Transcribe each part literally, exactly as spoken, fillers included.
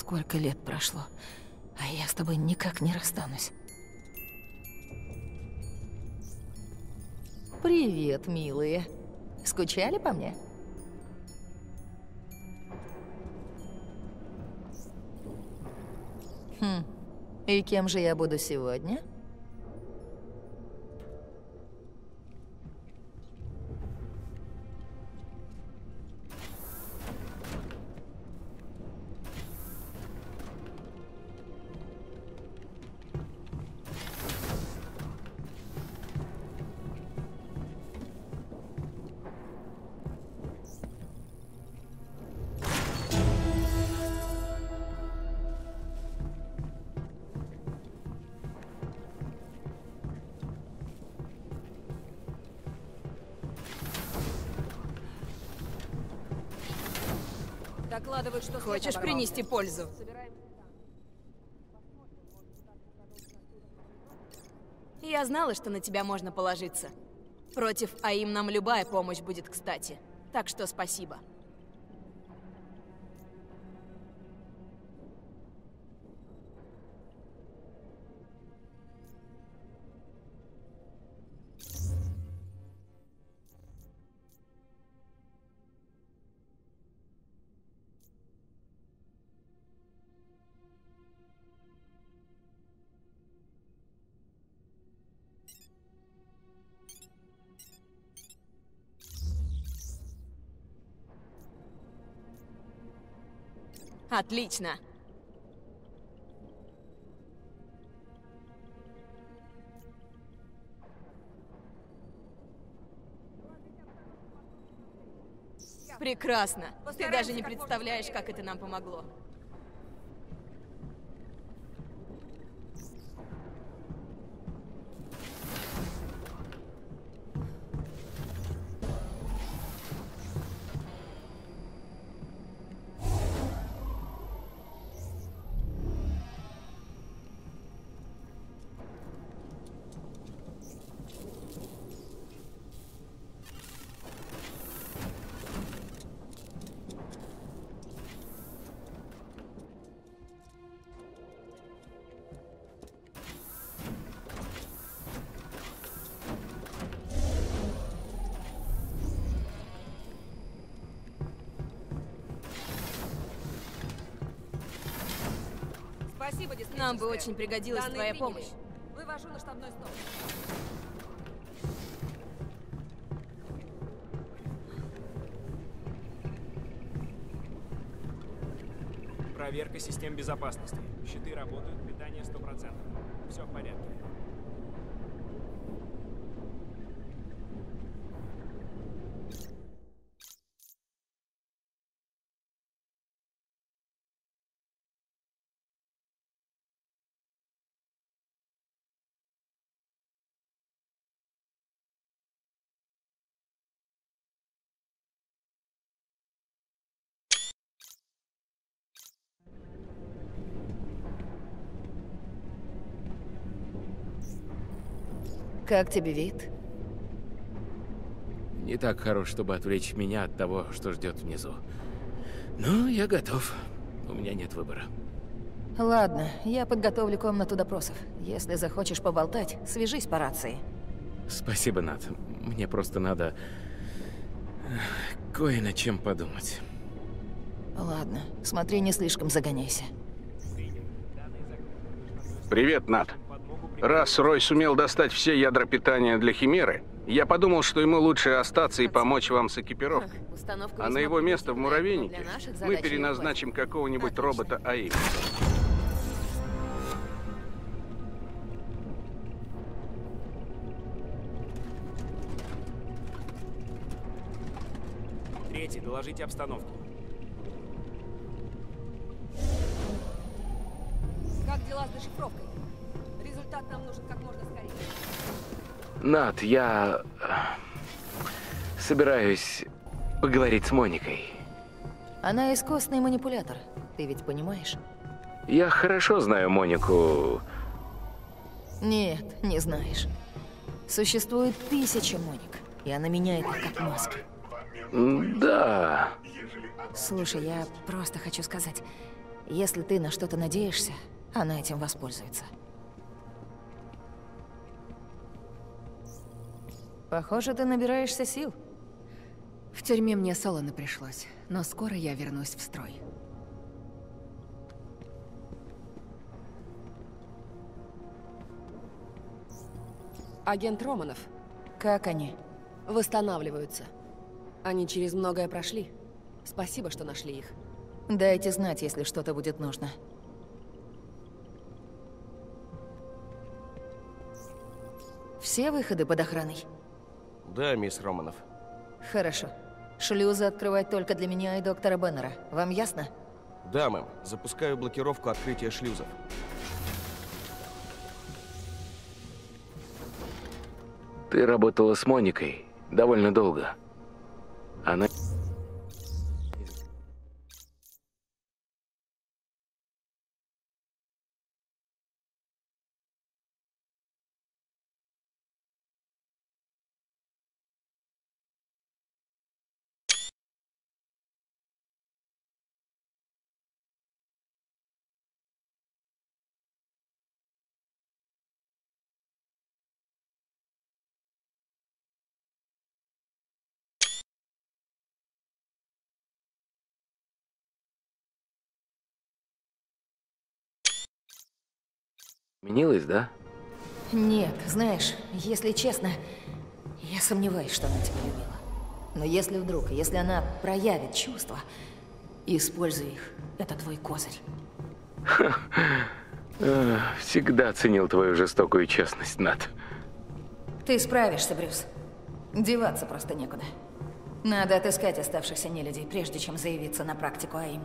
Сколько лет прошло, а я с тобой никак не расстанусь. Привет, милые. Скучали по мне? Хм. И кем же я буду сегодня? Докладывают, что хочешь принести пользу. Я знала, что на тебя можно положиться. Против АИМ нам любая помощь будет кстати. Так что спасибо. Отлично. Прекрасно. Ты даже не представляешь, как это нам помогло. Спасибо, нам бы очень пригодилась Данные твоя приняли. помощь. Вывожу на штабной стол. Проверка систем безопасности. Щиты работают, питание сто процентов. Все в порядке. Как тебе вид? Не так хорош, чтобы отвлечь меня от того, что ждет внизу. Но я готов. У меня нет выбора. Ладно, я подготовлю комнату допросов. Если захочешь поболтать, свяжись по рации. Спасибо, Нат. Мне просто надо кое над чем подумать. Ладно, смотри, не слишком загоняйся. Привет, Нат. Раз Рой сумел достать все ядра питания для Химеры, я подумал, что ему лучше остаться и помочь вам с экипировкой. А на его место в муравейнике мы переназначим какого-нибудь робота АИМ. Третий, доложите обстановку. Как дела с дешифровкой? Результат нам нужен как можно скорее. Нат, я собираюсь поговорить с Моникой. Она искусный манипулятор, ты ведь понимаешь? Я хорошо знаю Монику. Нет, не знаешь. Существует тысяча Моник, и она меняет их как маски. Да. Слушай, я просто хочу сказать, Если ты на что-то надеешься, она этим воспользуется. Похоже, ты набираешься сил. В тюрьме мне солоно пришлось, но скоро я вернусь в строй. Агент Романов. Как они? Восстанавливаются. Они через многое прошли. Спасибо, что нашли их. Дайте знать, если что-то будет нужно. Все выходы под охраной? Да, мисс Романов. Хорошо. Шлюзы открывать только для меня и доктора Беннера. Вам ясно? Да, мэм. Запускаю блокировку открытия шлюзов. Ты работала с Моникой довольно долго. Она... Изменилась, да? Нет, знаешь, если честно, я сомневаюсь, что она тебя любила. Но если вдруг, если она проявит чувства, используй их. Это твой козырь. Всегда ценил твою жестокую честность, Нат. Ты справишься, Брюс. Деваться просто некуда. Надо отыскать оставшихся нелюдей, прежде чем заявиться на практику АИМ.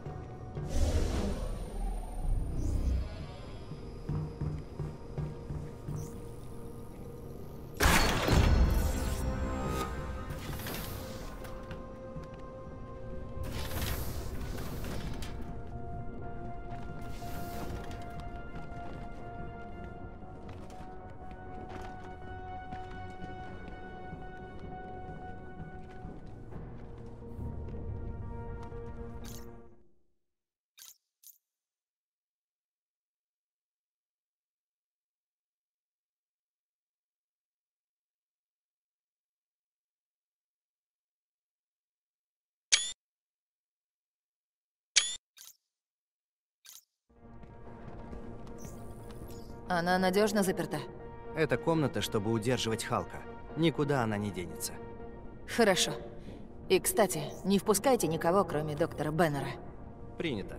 Она надежно заперта? Это комната, чтобы удерживать Халка. Никуда она не денется. Хорошо. И, кстати, не впускайте никого, кроме доктора Беннера. Принято.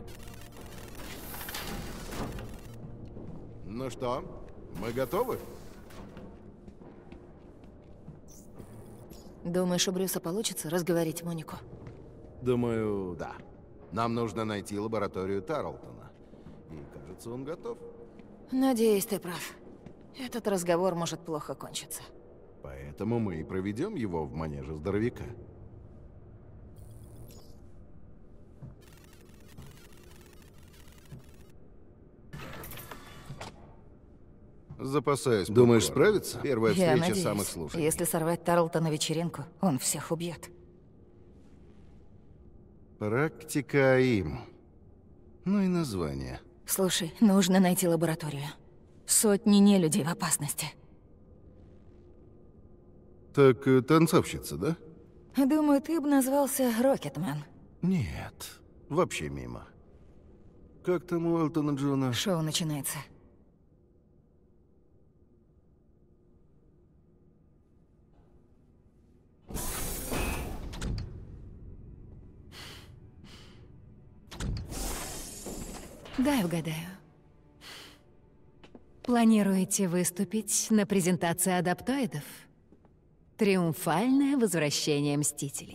Ну что, мы готовы? Думаешь, у Брюса получится разговорить Монику? Думаю, да. Нам нужно найти лабораторию Тарлтона. И, кажется, он готов. Надеюсь, ты прав. Этот разговор может плохо кончиться. Поэтому мы и проведем его в манеже здоровяка. Запасаюсь. Думаешь, справится? Первая Я встреча надеюсь. самых слушаний. Если сорвать Тарлтона вечеринку, он всех убьет. Практика АИМ. Ну и название. Слушай, нужно найти лабораторию. Сотни нелюдей в опасности. Так, э, танцовщица, да? Думаю, ты бы назвался Рокетмен. Нет, вообще мимо. Как там у Элтона Джона? Шоу начинается. Дай угадаю. Планируете выступить на презентации адаптоидов? Триумфальное возвращение Мстителей.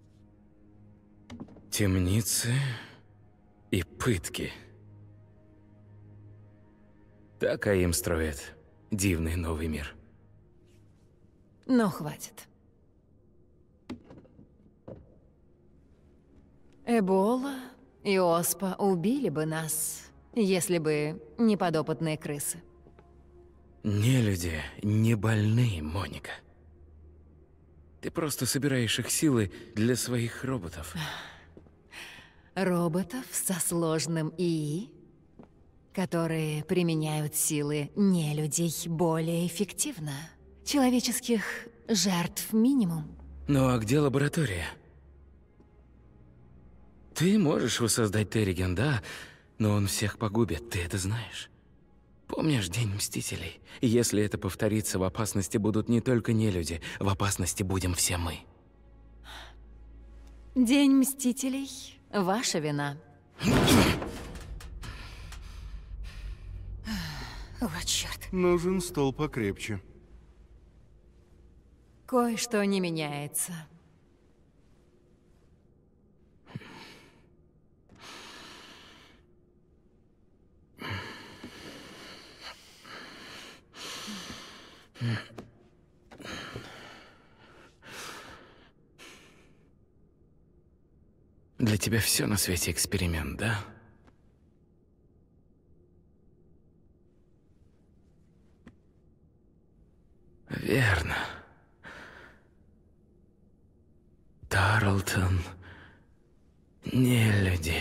Темницы и пытки. Так АИМ строит дивный новый мир. Но хватит. Эбола и Оспа убили бы нас, если бы не подопытные крысы. Нелюди не больны, Моника. Ты просто собираешь их силы для своих роботов. Роботов со сложным ИИ, которые применяют силы нелюдей более эффективно. Человеческих жертв минимум. Ну а где лаборатория? Ты можешь воссоздать Терриген, да, но он всех погубит, ты это знаешь. Помнишь День Мстителей? Если это повторится, в опасности будут не только нелюди, в опасности будем все мы. День Мстителей — ваша вина. Вот черт. Нужен стол покрепче. Кое-что не меняется. Для тебя все на свете эксперимент, да? Верно. Тарлтон. Нелюди.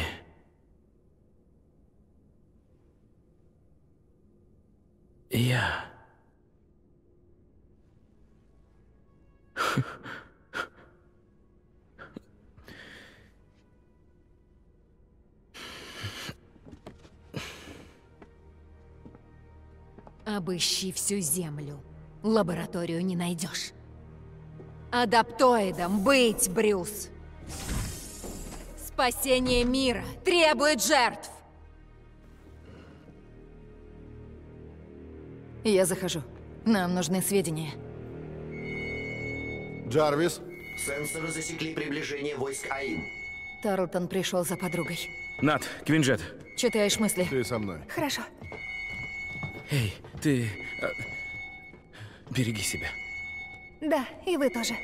Я. Обыщи всю землю. Лабораторию не найдешь. Адаптоидом быть, Брюс. Спасение мира требует жертв. Я захожу. Нам нужны сведения. Джарвис? Сенсоры засекли приближение войск АИМ. Тарлтон пришел за подругой. Нат, Квинджет. Читаешь мысли? Ты со мной. Хорошо. Эй, ты... а, береги себя. Да, и вы тоже.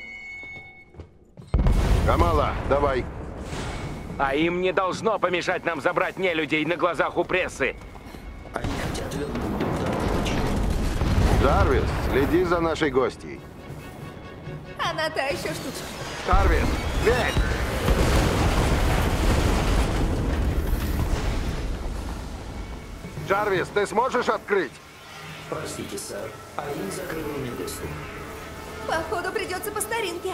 Камала, давай. А им не должно помешать нам забрать нелюдей на глазах у прессы. Они хотят вернуть доктора. Джарвис, следи за нашей гостьей. Она та еще штучка. Джарвис, дверь! Джарвис, ты сможешь открыть? Простите, сэр. АИМ закрыл мне доступ. Походу, придется по старинке.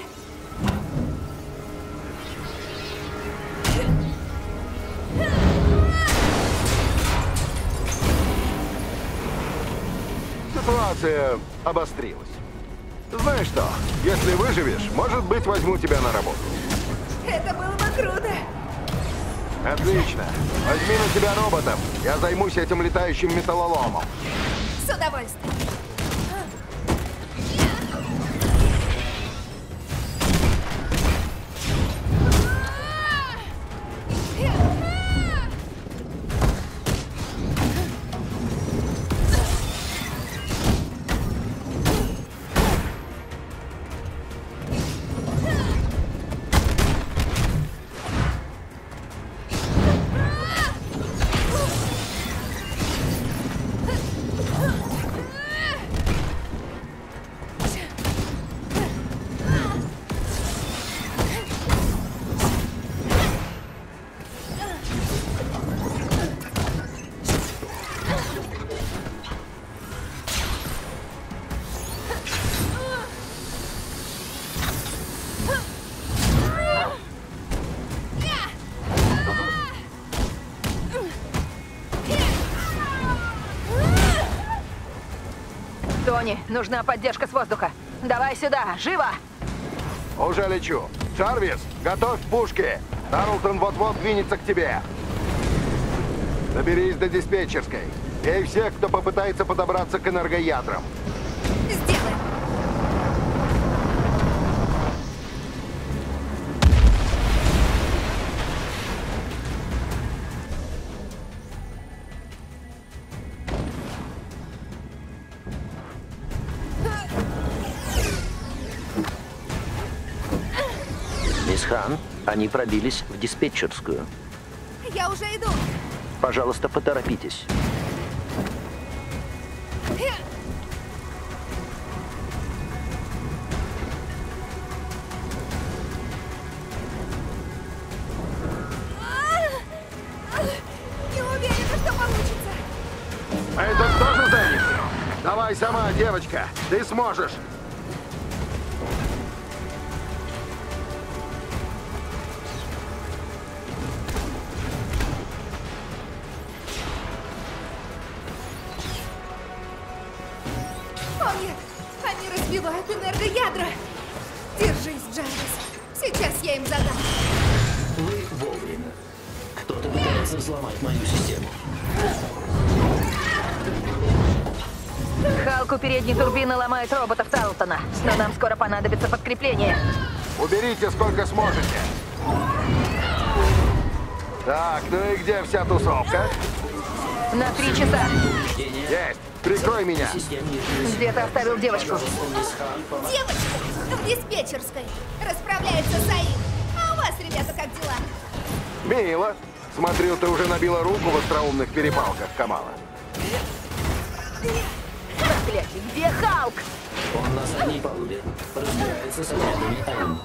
Ситуация обострилась. Знаешь что, если выживешь, может быть, возьму тебя на работу. Это было бы круто. Отлично. Возьми на себя роботов. Я займусь этим летающим металлоломом. С удовольствием. Тони, нужна поддержка с воздуха. Давай сюда, живо! Уже лечу. Джарвис, готовь пушки. Тарлтон вот-вот двинется к тебе. Доберись до диспетчерской. Бей всех, кто попытается подобраться к энергоядрам. Сделаем. Мисс Хан, они пробились в диспетчерскую. Я уже иду. Пожалуйста, поторопитесь. А это тоже занят? Давай сама, девочка, ты сможешь. О нет, они разбивают энергоядра. Держись, Джарвис. Сейчас я им задам. Вы вовремя. Кто-то пытается взломать мою систему. Халк у передней турбины ломает роботов Тарлтона, но нам скоро понадобится подкрепление. Уберите сколько сможете. Так, ну и где вся тусовка? На три часа. Есть. Прикрой меня. Где ты оставил девочку? Девочка в диспетчерской. Расправляется с Аим. А у вас, ребята, как дела? Мило. Смотрю, ты уже набила руку в остроумных перепалках, Камала. Проклятие, где Халк? Он на задней палубе. Разбирается с отрядами Аим.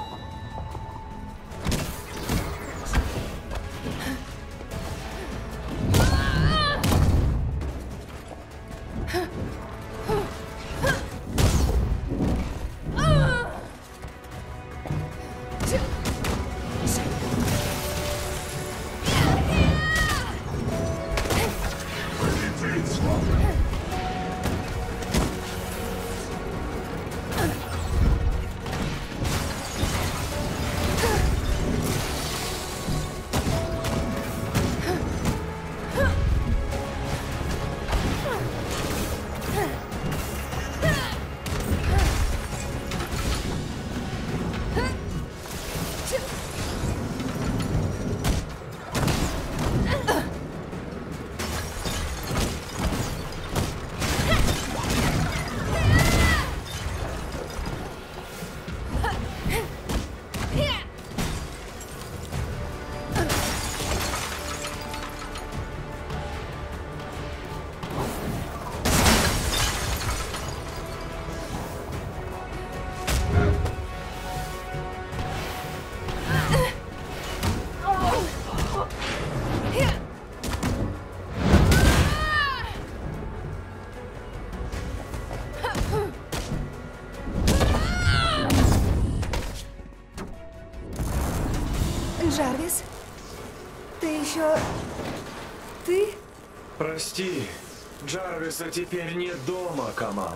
Джарвис? Ты еще... Ты? Прости, Джарвиса теперь нет дома, Камала.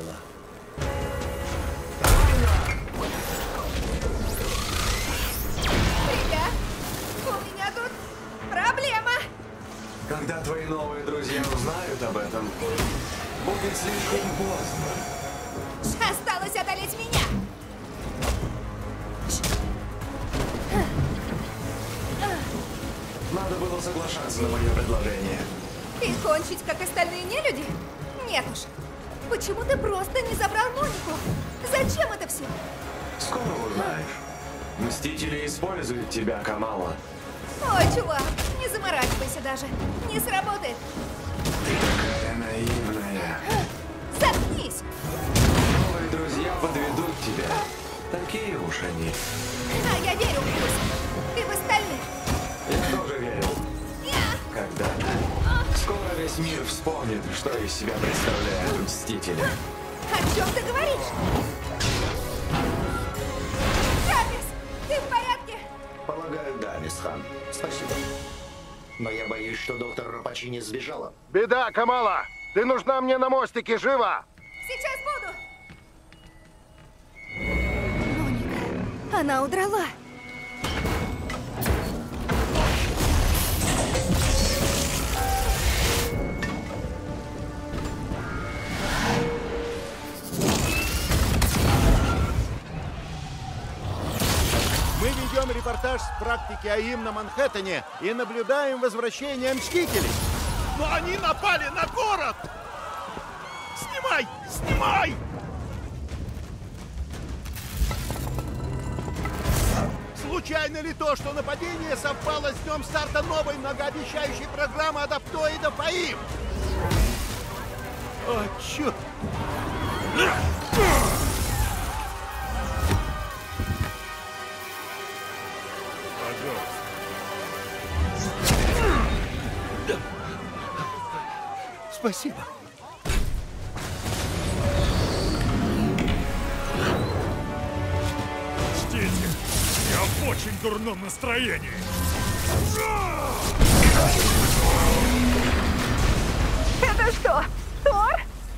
Ребят, у меня тут проблема. Когда твои новые друзья узнают об этом, будет слишком поздно. Осталось одолеть меня. Надо было соглашаться на мое предложение. И кончить, как остальные нелюди? Нет уж. Почему ты просто не забрал Монику? Зачем это все? Скоро узнаешь. Мстители используют тебя, Камала. Ой, чувак, не заморачивайся даже. Не сработает. Ты такая наивная. Заткнись! Новые друзья подведут тебя. Такие уж они. А я верю в Плюс. И в остальных. Я тоже верил. Когда-то. Скоро весь мир вспомнит, что из себя представляют Мстители. О чем ты говоришь? Джарвис, ты в порядке? Полагаю, да, мисс Хан. Спасибо. Но я боюсь, что доктор Рапачини сбежала. Беда, Камала! Ты нужна мне на мостике, живо! Сейчас буду. Моника, она удрала. Мы ведем репортаж с практики АИМ на Манхэттене и наблюдаем возвращение Мстителей. Но они напали на город! Снимай! Снимай! Случайно ли то, что нападение совпало с днем старта новой многообещающей программы адаптоидов АИМ? О, черт! Спасибо. в очень дурном настроении. Это что, Тор?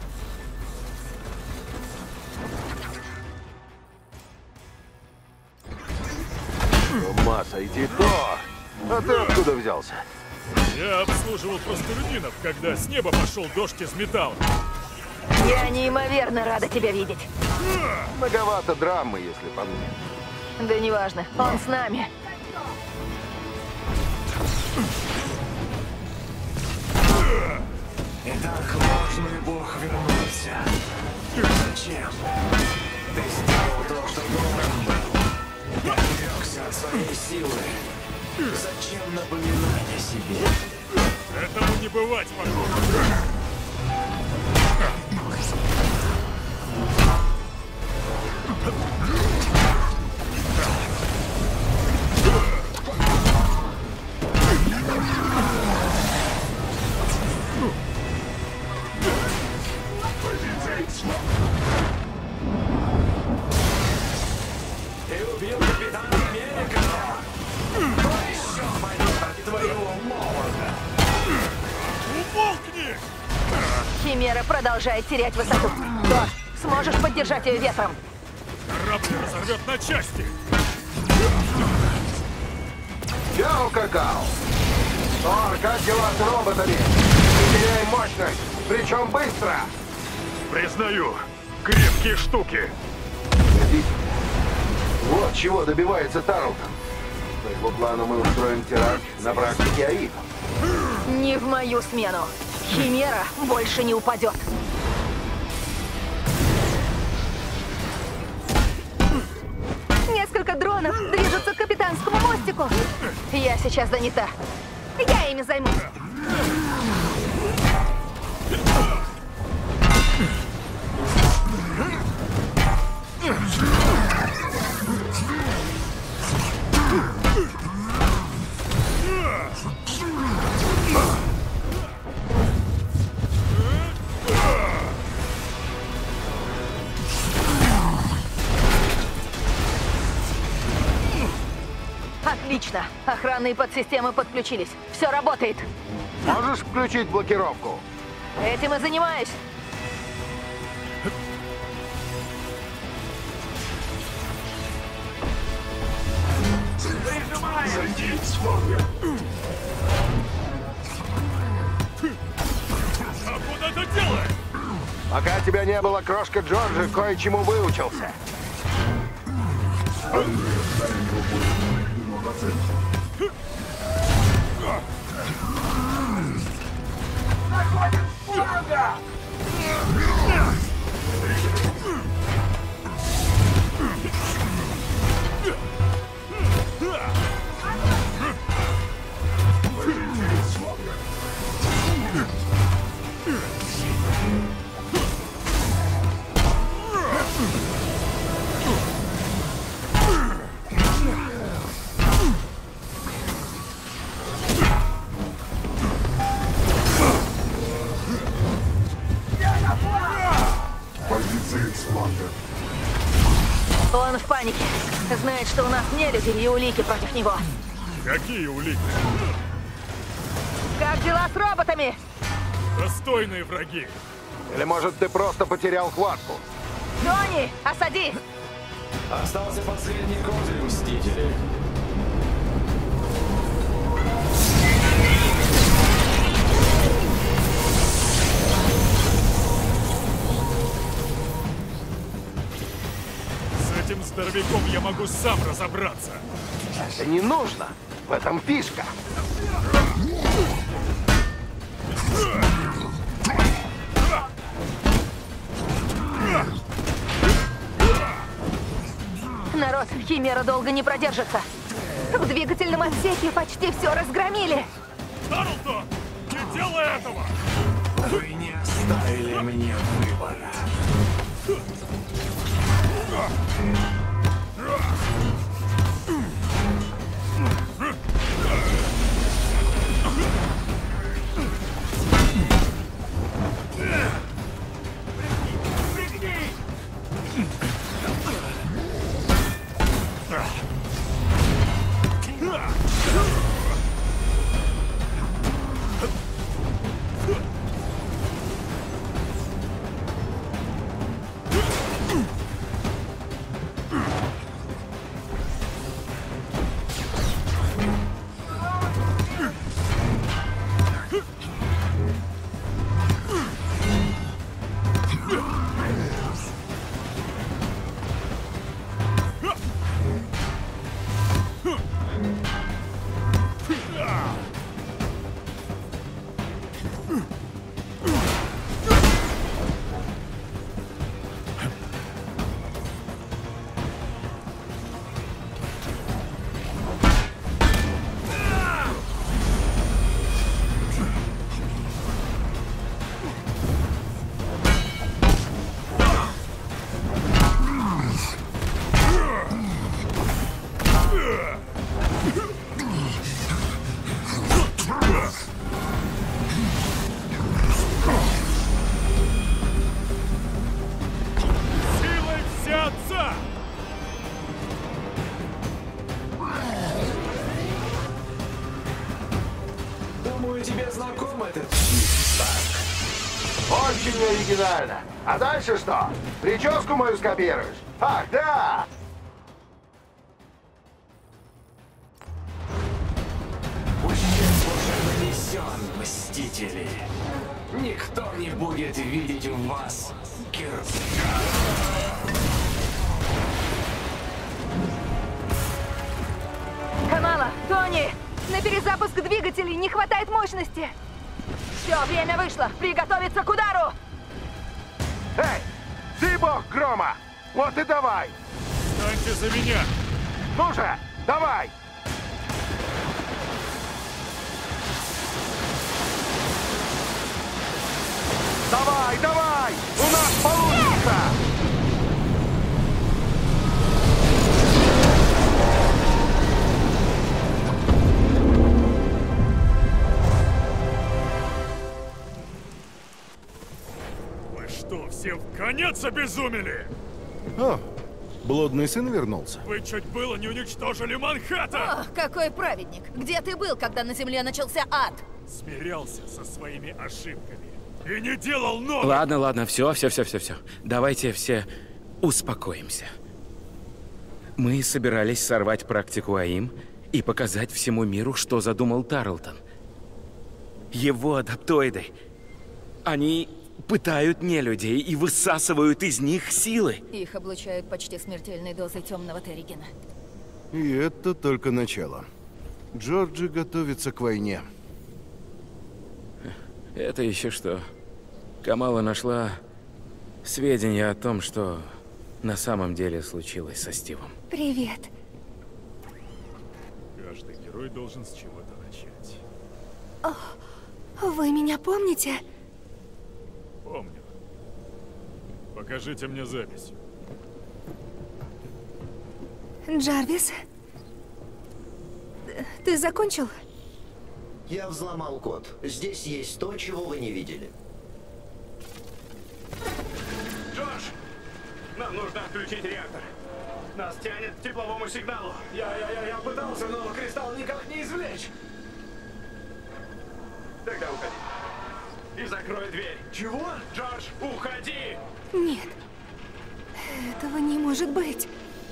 Масса, иди то! А ты откуда взялся? Я обслуживал простолюдинов, когда с неба пошел дождь из металла. Я неимоверно рада тебя видеть. Многовато драмы, если по мне. Да неважно, он с нами. Итак, ложный бог вернулся. Зачем? Ты сделал то, что должен был. Отрекся от своей силы. Зачем напоминать о себе? Этому не бывать, похоже. Ты убил капитана Америка? Кто еще пойдет от твоего молота? Умолкни! Химера продолжает терять высоту. Тор, сможешь поддержать ее ветром? Корабль разорвет на части! Чао, какао! Тор, как дела с роботами? Не теряй мощность, причем быстро! Признаю, крепкие штуки. Погодите. Вот чего добивается Тарлтон. По его плану мы устроим теракт на практике АИ. Не в мою смену. Химера больше не упадет. Несколько дронов движутся к капитанскому мостику. Я сейчас занята. Я ими займусь. Отлично. Охранные подсистемы подключились. Все работает. Можешь включить блокировку? Этим и занимаюсь. А куда ты делаешь? Пока тебя не было, крошка Джорджи кое-чему выучился. Он в панике. Знает, что у нас не люди и улики против него. Какие улики? Как дела с роботами? Достойные враги. Или, может, ты просто потерял хватку? Тони, осади! Остался последний козырь, Мстители. С этим здоровяком я могу сам разобраться. Это не нужно. В этом фишка. Народ, Химера долго не продержится. В двигательном отсеке почти все разгромили. Тарлтон, не делай этого! Вы не оставили мне выбора. Очень оригинально. А дальше что? Прическу мою скопируешь? Ах, да! Ущерб уже нанесен, Мстители. Никто не будет видеть в вас кирпича. Камала, Тони, на перезапуск двигателей не хватает мощности. Все, время вышло. Приготовиться к удару. Эй, ты бог грома. Вот и давай. Встаньте за меня. Ну же, давай. Давай, давай! У нас получится! Вы что, все в конец обезумели? О, блудный сын вернулся. Вы чуть было не уничтожили Манхэттен! Ох, какой праведник! Где ты был, когда на Земле начался ад? Смирялся со своими ошибками. И не делал новых! Ладно, ладно, все, все, все, все, все. Давайте все успокоимся. Мы собирались сорвать практику АИМ и показать всему миру, что задумал Тарлтон. Его адаптоиды. Они пытают нелюдей и высасывают из них силы. Их облучают почти смертельной дозой темного терригена. И это только начало. Джорджи готовится к войне. Это еще что? Камала нашла сведения о том, что на самом деле случилось со Стивом. Привет. Каждый герой должен с чего-то начать. О, вы меня помните? Помню. Покажите мне запись. Джарвис? Ты закончил? Я взломал код. Здесь есть то, чего вы не видели. Джордж, нам нужно отключить реактор. Нас тянет к тепловому сигналу. Я, я, я, я пытался, но кристалл никак не извлечь. Тогда уходи. И закрой дверь. Чего? Джордж, уходи! Нет. Этого не может быть.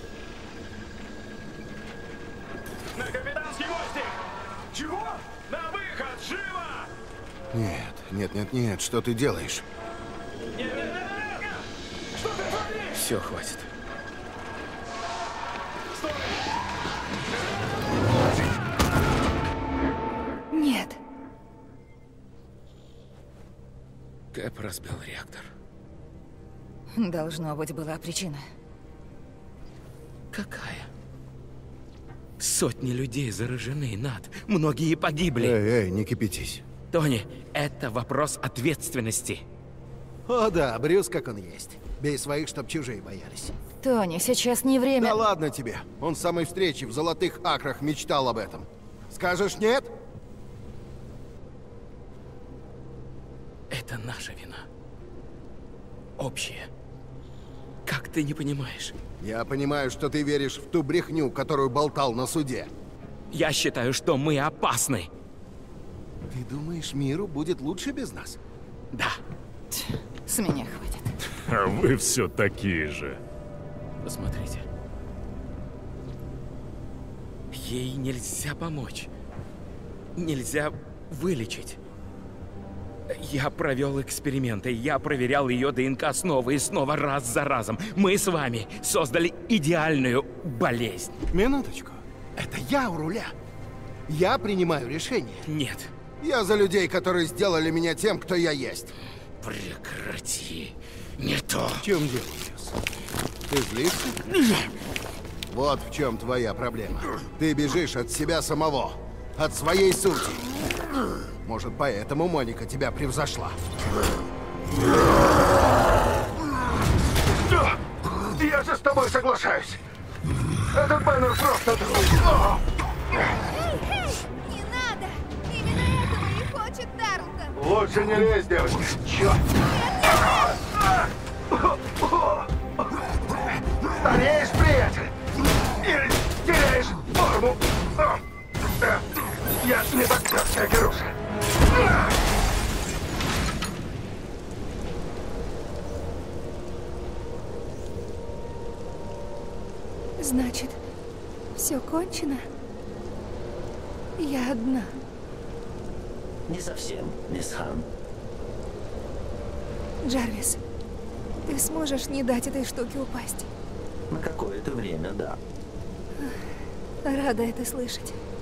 На капитанский мостик! Чего? На выход! Живо! Нет, нет, нет, нет, что ты делаешь? Нет, нет, нет, нет, нет! Что ты творишь? Все, хватит. Стой! Нет. Кэп разбил реактор. Должно быть, была причина. Какая? Сотни людей заражены, Над. Многие погибли. Эй, эй, не кипятись. Тони, это вопрос ответственности. О да, Брюс как он есть. Бей своих, чтоб чужие боялись. Тони, сейчас не время. Да ладно тебе. Он с самой встречи в Золотых Акрах мечтал об этом. Скажешь нет? Это наша вина. Общая. Как ты не понимаешь? Я понимаю, что ты веришь в ту брехню, которую болтал на суде. Я считаю, что мы опасны. Ты думаешь, миру будет лучше без нас? Да. С меня хватит. А вы все такие же. Посмотрите. Ей нельзя помочь. Нельзя вылечить. Я провел эксперименты, я проверял ее ДНК снова и снова, раз за разом. Мы с вами создали идеальную болезнь. Минуточку. Это я у руля. Я принимаю решение. Нет. Я за людей, которые сделали меня тем, кто я есть. Прекрати. Не то. В чем дело, Брюс? Ты злишься? Вот в чем твоя проблема. Ты бежишь от себя самого. От своей сути. Может, поэтому Моника тебя превзошла. Я же с тобой соглашаюсь. Этот баннер просто... Не надо! Именно этого и хочет Тарлтон. Лучше не лезь, девочка. Черт! Стареешь, приятель! Или теряешь форму! Я не так, как Геруша. Значит, все кончено? Я одна. Не совсем, мисс Хан. Джарвис, ты сможешь не дать этой штуке упасть? На какое-то время, да. Рада это слышать.